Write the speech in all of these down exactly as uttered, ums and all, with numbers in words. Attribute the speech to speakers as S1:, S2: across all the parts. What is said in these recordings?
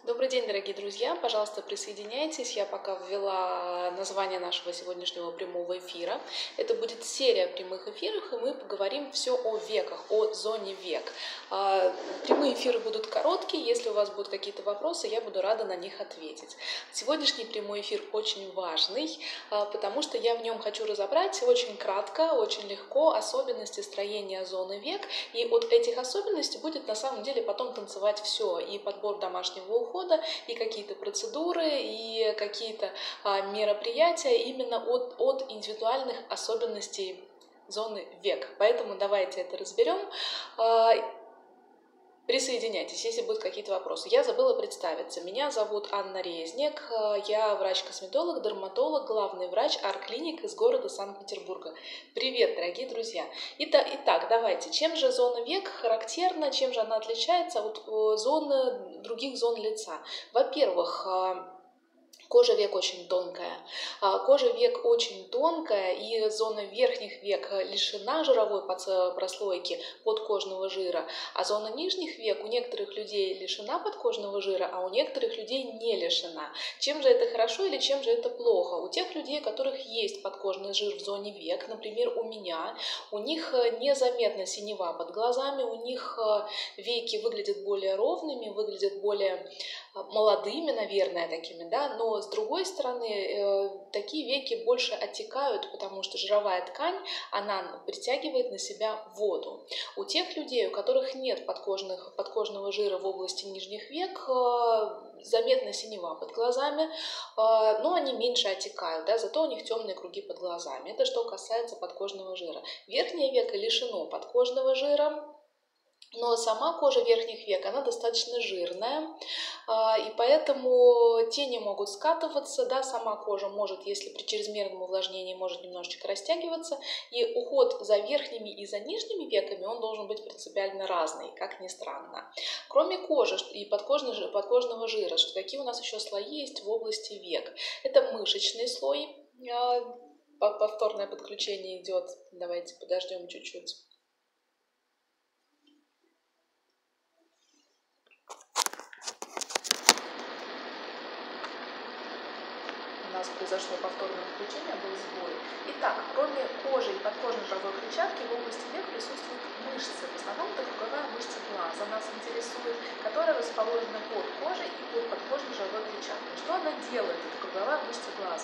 S1: Добрый день, дорогие друзья! Пожалуйста, присоединяйтесь. Я пока ввела название нашего сегодняшнего прямого эфира. Это будет серия прямых эфиров, и мы поговорим все о веках, о зоне век. Прямые эфиры будут короткие. Если у вас будут какие-то вопросы, я буду рада на них ответить. Сегодняшний прямой эфир очень важный, потому что я в нем хочу разобрать очень кратко, очень легко особенности строения зоны век. И от этих особенностей будет на самом деле потом танцевать все. И подбор домашнего ухода, и какие-то процедуры, и какие-то а, мероприятия именно от, от индивидуальных особенностей зоны век. Поэтому давайте это разберем. А, Присоединяйтесь, если будут какие-то вопросы. Я забыла представиться. Меня зовут Анна Резник. Я врач-косметолог, дерматолог, главный врач ар-клиник из города Санкт-Петербурга. Привет, дорогие друзья! Итак, итак, давайте. Чем же зона век характерна, чем же она отличается от зоны, других зон лица? Во-первых, кожа век очень тонкая. Кожа век очень тонкая, и зона верхних век лишена жировой прослойки подкожного жира, а зона нижних век у некоторых людей лишена подкожного жира, а у некоторых людей не лишена. Чем же это хорошо или чем же это плохо? У тех людей, у которых есть подкожный жир в зоне век, например, у меня, у них незаметна синева под глазами, у них веки выглядят более ровными, выглядят более молодыми, наверное, такими, да, но с другой стороны, э, такие веки больше оттекают, потому что жировая ткань, она притягивает на себя воду. У тех людей, у которых нет подкожных, подкожного жира в области нижних век, э, заметна синева под глазами, э, но они меньше оттекают, да, зато у них темные круги под глазами. Это что касается подкожного жира. Верхнее веко лишено подкожного жира, но сама кожа верхних век, она достаточно жирная, и поэтому тени могут скатываться, да, сама кожа может, если при чрезмерном увлажнении, может немножечко растягиваться, и уход за верхними и за нижними веками, он должен быть принципиально разный, как ни странно. Кроме кожи и подкожного, подкожного жира, что какие у нас еще слои есть в области век? Это мышечный слой, повторное подключение идет, давайте подождем чуть-чуть. У нас произошло повторное включение, был сбой. Итак, кроме кожи и подкожной жировой клетчатки в области век присутствуют мышцы. В основном это круговая мышца глаза нас интересует, которая расположена под кожей и под подкожной жировой клетчаткой. Что она делает, эта круговая мышца глаза?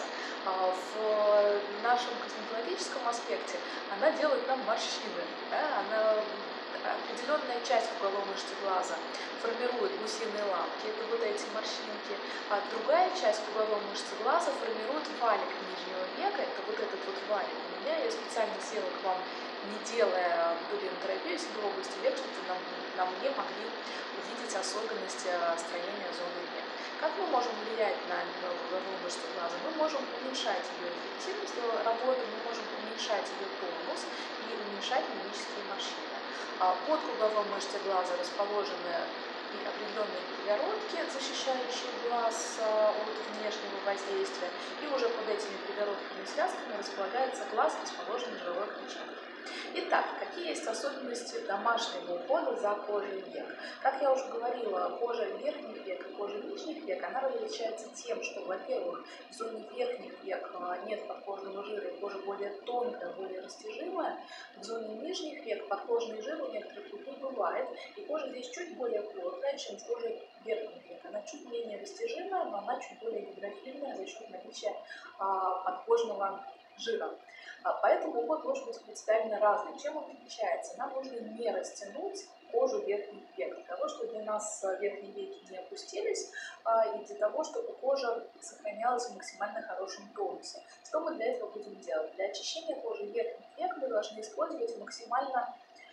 S1: В нашем косметологическом аспекте она делает нам морщины. Да? Она определенная часть круговой мышцы глаза формирует гусиные лапки, это вот эти морщинки, а другая часть круговой мышцы глаза формирует валик нижнего века, это вот этот вот валик. У меня я специально села к вам, не делая терапию в области век, чтобы на, на мне могли увидеть особенности строения зоны век. Как мы можем влиять на круговую мышцу глаза? Мы можем уменьшать ее эффективность работы, мы можем уменьшать ее тонус и уменьшать мимические морщины. Под круговой мышцей глаза расположены и определенные перегородки, защищающие глаз от внешнего воздействия, и уже под этими перегородками и связками располагается глаз, расположенный в жировой клетчатке. Итак, какие есть особенности домашнего ухода за кожей век? Как я уже говорила, кожа верхних век и кожа нижних век, она различается тем, что, во-первых, в зоне верхних век нет подкожного жира, и кожа более тонкая, более растяжимая. В зоне нижних век подкожный жир у некоторых людей бывает, и кожа здесь чуть более плотная, чем в коже верхних век. Она чуть менее растяжимая, но она чуть более гидрофильная за счет наличия а, подкожного жира. Поэтому уход должен быть принципиально разный. Чем он отличается? Нам нужно не растянуть кожу верхних век, для того, чтобы у нас верхние веки не опустились, и для того, чтобы кожа сохранялась в максимально хорошем тонусе. Что мы для этого будем делать? Для очищения кожи верхних век мы должны использовать максимально,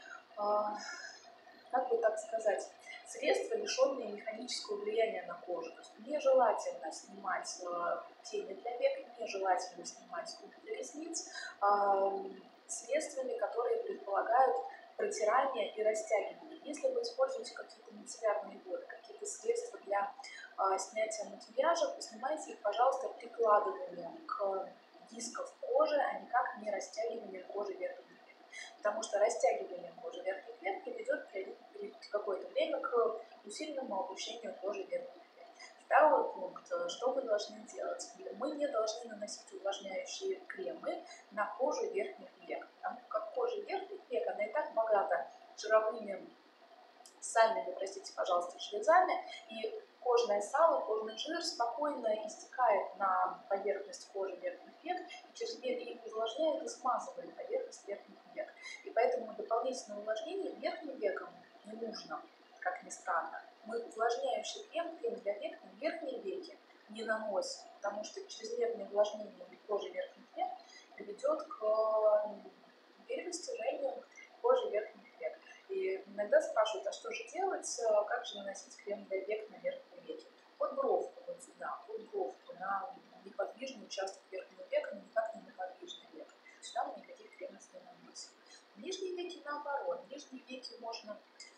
S1: как бы так сказать, средства, лишенные механического влияния на кожу. То есть нежелательно снимать э, тени для век, нежелательно снимать скулы для ресниц э, средствами, которые предполагают протирание и растягивание. Если вы используете какие-то мицеллярные воды, какие-то средства для э, снятия макияжа, поснимайте их, пожалуйста, прикладыванием к дискам кожи, а никак не растягиванием кожи верхних век. Потому что растягивание кожи верхних век приведет в какое-то время к усиленному опущению кожи верхних век. Второй пункт, что вы должны делать. Мы не должны наносить увлажняющие кремы на кожу верхних век, потому как кожа верхних век, она и так богата жировыми, сальными, простите, пожалуйста, железами, и кожное сало, кожный жир спокойно истекает на поверхность кожи верхних век, и через веки их увлажняет и смазывает поверхность верхних век. И поэтому дополнительное увлажнение верхним векам не нужно, как ни странно. Мы увлажняющий крем, крем для век на верхние веки не наносим, потому что чрезмерное увлажнение кожи верхних век приведет к перерастяжению кожи верхних век. И иногда спрашивают, а что же делать, как же наносить крем для век на верхние веки? Под бровку, вот сюда, под бровку, на неподвижный участок верхнего века, но никак не неподвижный век. Сюда мы никаких кремов не наносим. Нижние веки наоборот. Нижние веки можно,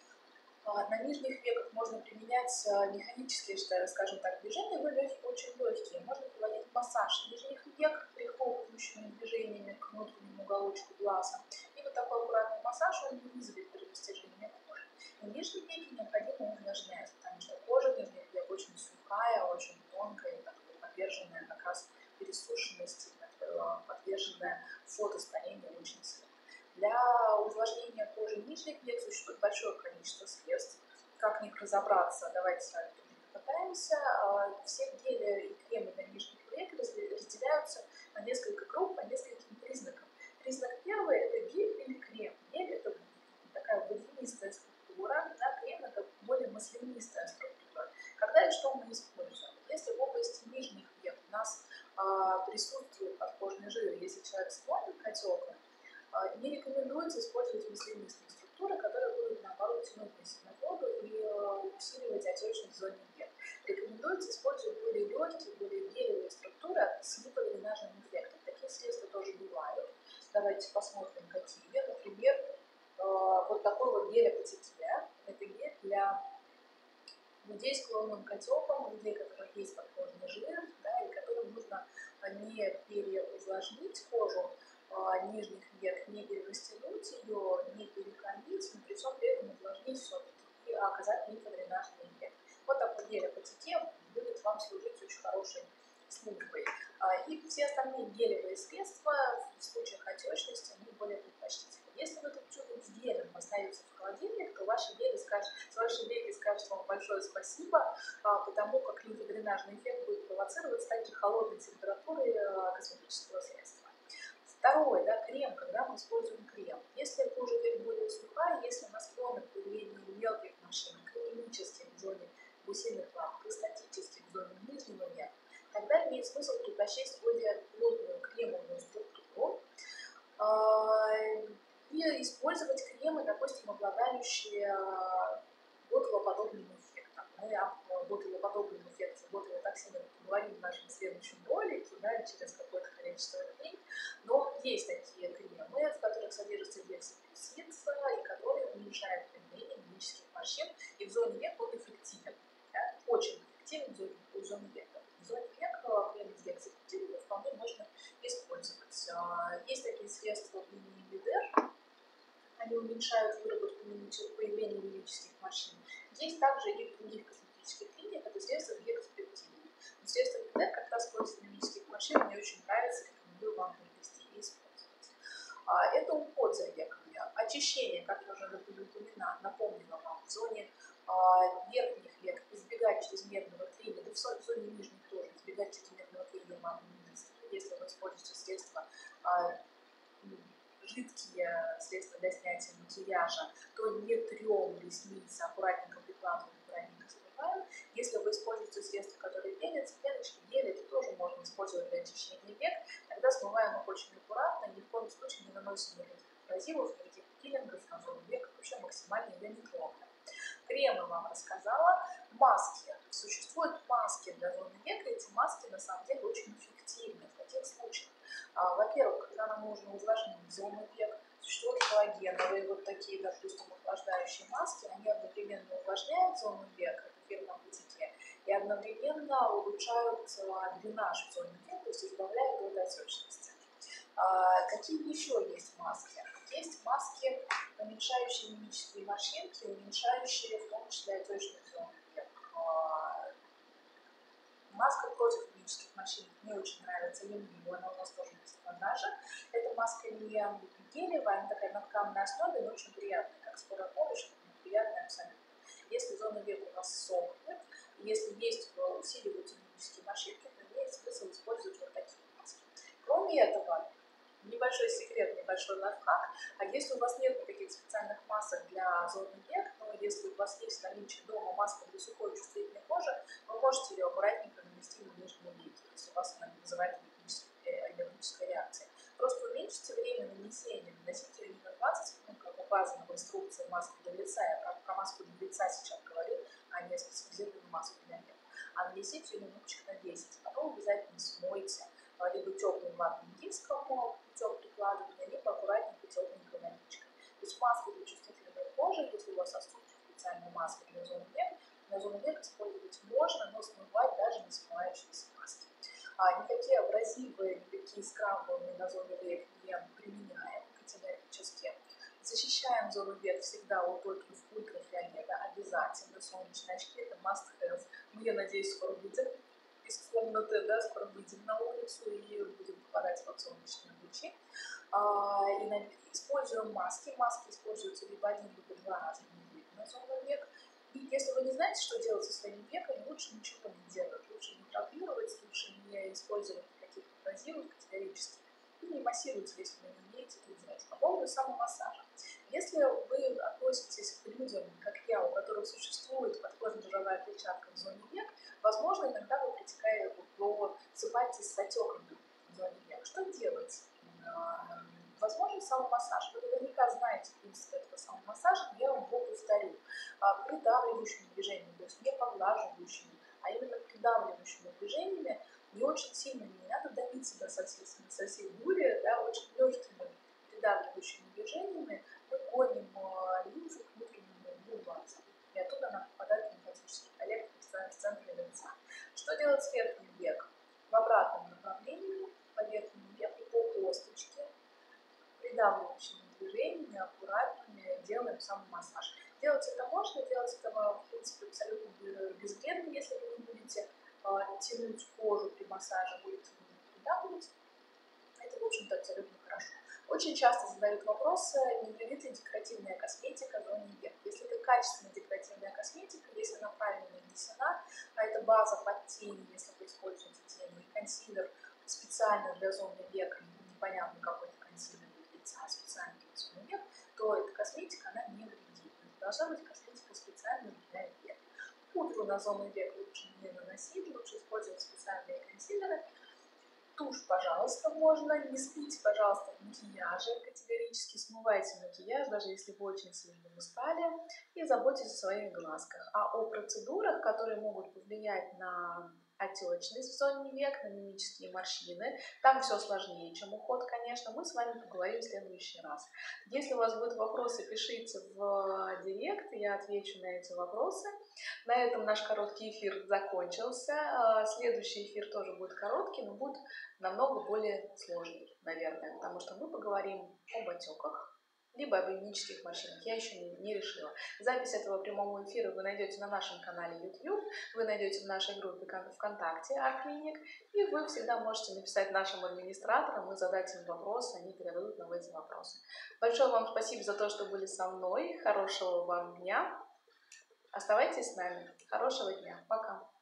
S1: на нижних веках можно применять механические, скажем так, движения, но легкие, очень легкие. Можно проводить массаж нижних век прихлопывающими движениями к внутреннему уголочку глаза. И вот такой аккуратный массаж, он не вызовет перерастяжение кожи. И нижние веки необходимо увлажнять, потому что кожа нижних век очень сухая, очень тонкая, подверженная как раз пересушенности, подверженная фотостарению очень сильно. Для увлажнения кожи нижних век существует большое количество средств. Как в них разобраться, давайте с вами тоже попытаемся. Все гели и кремы для нижних век разделяются на несколько групп, по нескольким признакам. Признак первый – это гель или крем. Гель – это такая водянистая структура, да, крем – это более маслянистая структура. Когда и что мы используем? Если в области нижних век у нас а, присутствует подкожный жир, если человек склонен к отекам, не рекомендуется использовать маслянистые структуры, которые будут, наоборот, тянуть на себя воду и усиливать отечность в зоне век. Рекомендуется использовать более легкие, более гелевые структуры с гиподренажным эффектом. Такие средства тоже бывают. Давайте посмотрим, какие. Например, вот такой вот гель-апотекия. Это гель для людей, склонных к отекам, людей, у которых есть подкожный жир, да, и которым нужно не переувлажнить кожу нижних век, не перерастянуть ее, не перекормить, но при всем при этом увлажнить все-таки и оказать лимфодренажный эффект. Вот такой гель-апотекия будет вам служить очень хорошей службой. И все остальные гелевые средства в случаях отечности они более предпочтительны. Если вы этот тюбик с гелем поставите в холодильник, то ваши веки скажут, ваши веки скажут вам большое спасибо, потому как лимфодренажный эффект будет провоцироваться также холодной температурой косметического средства. Второе, да, крем, когда мы используем крем. Если кожа век более сухая, если она склонна к появлению мелких морщин, клинических в зоне гусиных лапок и статических в зоне нижнего века, тогда имеет смысл предпочесть более плотную кремовую структуру и использовать кремы, допустим, обладающие ботулоподобным эффектом. Мы о ботулоподобном эффекте ботулотоксина поговорим в нашем следующем ролике, да, через какое-то количество дней. Но есть такие кремы, в которых содержится гексапельсид, и которые уменьшают появление мимических морщин, и в зоне век он эффективен. Да? Очень эффективен в зоне, в зоне века. В зоне века крем с гексапельсидом вполне можно использовать. Есть такие средства в линии Видер, они уменьшают выработку появления мимических морщин. Есть также и в других косметических линиях, это средства гексапельсидом. Но средства Видер как раз против мимических морщин мне очень нравится, рекомендую вам приобрести и использовать. Это уход за веками. Очищение, как я уже напомнила, напомнила вам, в зоне верхних век избегать чрезмерного трения, да в зоне нижних тоже избегать чрезмерного трения матовой низки. Если вы используете средства, жидкие средства для снятия макияжа, то не трем ресницы, аккуратненько прикладываем, аккуратненько смываем. Если вы используете средства, которые пенятся, пеночки, гели, это тоже можно использовать для очищения век. Тогда смываем их очень аккуратно, ни в коем случае не наносим никаких абразивов, никаких пилингов на зону века, вообще максимально ее не трогаем. Кремы вам рассказала. Маски. Существуют маски для зоны века, эти маски на самом деле очень эффективны в таких случаях. Во-первых, когда нам нужно увлажнить зону век, существуют коллагеновые вот такие, допустим, охлаждающие маски, они одновременно увлажняют зону век, это фирма Апотекия, и одновременно улучшают дренаж в зоне век, то есть избавляют от отечности. Какие еще есть маски? Есть маски, уменьшающие мимические морщинки, уменьшающие в том числе отечность зоны век. против мимических морщин мне очень нравится Лимбио, она у нас тоже есть в продаже. Эта маска не гелевая, она такая на тканной основе, но очень приятная, как скоро помощь, приятная абсолютно. Если зона век у вас сохнет, если есть усиливаются мимические морщинки, то имеет смысл использовать вот такие маски. Кроме этого, небольшой секрет, небольшой лайфхак, а если у вас нет никаких специальных масок для зоны век, но если у вас есть в наличии дома маска для сухой чувствительной кожи, вы можете ее аккуратненько нанести на нижние веки, если у вас она не вызывает аллергической реакции. Просто уменьшите время нанесения, наносите ее не на двадцать минут, как указано в инструкции маски для лица, я про, про маску для лица сейчас говорю, а не специализированную маску для век, а нанесите ее минуточек на десять, потом обязательно смойте, либо теплым ватным диском путем прикладывания, либо аккуратненько тепленькой наличкой. То есть маска для чувствительной кожи, если у вас отсутствует специальная маска для зоны век, на зону век использовать можно, но смывать даже не смывающиеся маски. А, никакие абразивы, никакие скрабы мы на зону век не применяем категорически. Защищаем зону век всегда от ультрафиолета, обязательно. Солнечные очки — это must have. Мы, я надеюсь, скоро выйдем из комнаты, да, скоро выйдем на улицу и будем попадать под солнечные лучи. А, и на, используем маски. Маски используются либо один, либо два раза в неделю на зону век. И если вы не знаете, что делать со своими веками, лучше ничего не делать. Лучше не травмировать, лучше не использовать каких-то абразивов категорически. И не массируйте, если вы не умеете это делать. По поводу самомассажа. Если вы относитесь к людям, как я, у которых существует подкожно-жировая клетчатка в зоне век, возможно, иногда вы просыпаетесь с отеками в зоне век. Что делать? Возможно, самомассаж. Вы наверняка знаете принцип этого самомассажа, но я вам его повторю. Придавливающими движениями, то есть не поглаживающими, а именно придавливающими движениями. Не очень сильно, не надо давить себя со всей, со всей дури, да, очень легкими придавливающими движениями мы гоним линзу к внутреннему углу глаза. И оттуда она попадает в лимфатический коллектор в центре лица. Что делать с верхним веком? В обратном направлении, по верхнему веку, по косточке, придавливающими движениями, аккуратными делаем самомассаж. Делать это можно, делать это, в принципе, абсолютно безвредно, если вы не будете э, тянуть кожу при массаже, будете придавливать. Это, в общем-то, абсолютно хорошо. Очень часто задают вопросы, не вредит ли декоративная косметика в зоне век. Если это качественная декоративная косметика, если она правильно нанесена, а это база под тень, если вы используете тень, и консилер специально для зоны век, непонятно какой-то консилер для лица, а специально для зоны век, то эта косметика, она не вредит. Должна быть косметика специально для век. Пудру на зону век лучше не наносить, лучше использовать специальные консилеры. Тушь, пожалуйста, можно. Не спите, пожалуйста, в макияже. Категорически смывайте макияж, даже если вы очень сильно устали. И заботьтесь о своих глазках. А о процедурах, которые могут повлиять на отечность в зоне век, на мимические морщины, там все сложнее, чем уход, конечно, мы с вами поговорим в следующий раз. Если у вас будут вопросы, пишите в директ, я отвечу на эти вопросы. На этом наш короткий эфир закончился. Следующий эфир тоже будет короткий, но будет намного более сложный, наверное, потому что мы поговорим об отеках, либо об мимических морщинах. Я еще не, не решила. Запись этого прямого эфира вы найдете на нашем канале YouTube, вы найдете в нашей группе ВКонтакте Арклиник, и вы всегда можете написать нашим администраторам и задать им вопросы, они передадут нам эти вопросы. Большое вам спасибо за то, что были со мной. Хорошего вам дня. Оставайтесь с нами. Хорошего дня. Пока.